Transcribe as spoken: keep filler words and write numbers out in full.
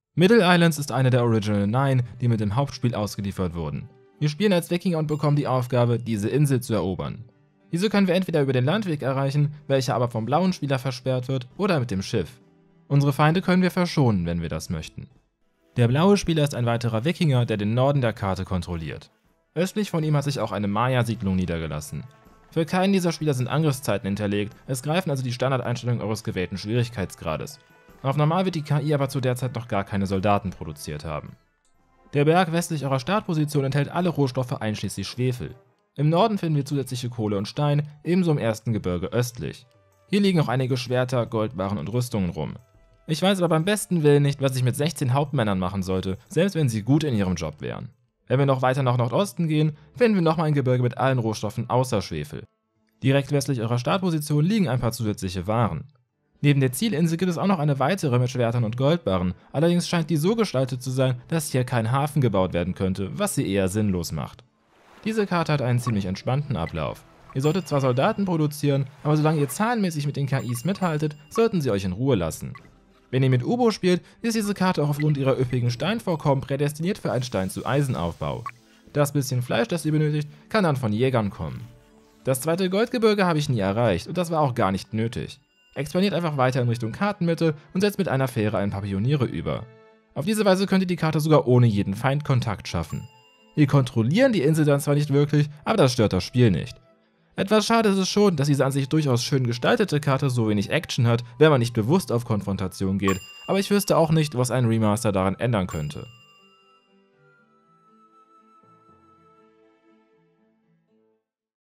Middle Islands ist eine der Original Nine, die mit dem Hauptspiel ausgeliefert wurden. Wir spielen als Wikinger und bekommen die Aufgabe, diese Insel zu erobern. Diese können wir entweder über den Landweg erreichen, welcher aber vom blauen Spieler versperrt wird, oder mit dem Schiff. Unsere Feinde können wir verschonen, wenn wir das möchten. Der blaue Spieler ist ein weiterer Wikinger, der den Norden der Karte kontrolliert. Östlich von ihm hat sich auch eine Maya-Siedlung niedergelassen. Für keinen dieser Spieler sind Angriffszeiten hinterlegt, es greifen also die Standardeinstellungen eures gewählten Schwierigkeitsgrades. Auf normal wird die K I aber zu der Zeit noch gar keine Soldaten produziert haben. Der Berg westlich eurer Startposition enthält alle Rohstoffe einschließlich Schwefel. Im Norden finden wir zusätzliche Kohle und Stein, ebenso im ersten Gebirge östlich. Hier liegen auch einige Schwerter, Goldbarren und Rüstungen rum. Ich weiß aber beim besten Willen nicht, was ich mit sechzehn Hauptmännern machen sollte, selbst wenn sie gut in ihrem Job wären. Wenn wir noch weiter nach Nordosten gehen, finden wir nochmal ein Gebirge mit allen Rohstoffen außer Schwefel. Direkt westlich eurer Startposition liegen ein paar zusätzliche Waren. Neben der Zielinsel gibt es auch noch eine weitere mit Schwertern und Goldbarren, allerdings scheint die so gestaltet zu sein, dass hier kein Hafen gebaut werden könnte, was sie eher sinnlos macht. Diese Karte hat einen ziemlich entspannten Ablauf. Ihr solltet zwar Soldaten produzieren, aber solange ihr zahlenmäßig mit den K Is mithaltet, sollten sie euch in Ruhe lassen. Wenn ihr mit Ubo spielt, ist diese Karte auch aufgrund ihrer üppigen Steinvorkommen prädestiniert für einen Stein-zu-Eisen-Aufbau. Das bisschen Fleisch, das ihr benötigt, kann dann von Jägern kommen. Das zweite Goldgebirge habe ich nie erreicht und das war auch gar nicht nötig. Expandiert einfach weiter in Richtung Kartenmitte und setzt mit einer Fähre ein paar Pioniere über. Auf diese Weise könnt ihr die Karte sogar ohne jeden Feindkontakt schaffen. Wir kontrollieren die Insel dann zwar nicht wirklich, aber das stört das Spiel nicht. Etwas schade ist es schon, dass diese an sich durchaus schön gestaltete Karte so wenig Action hat, wenn man nicht bewusst auf Konfrontation geht, aber ich wüsste auch nicht, was ein Remaster daran ändern könnte.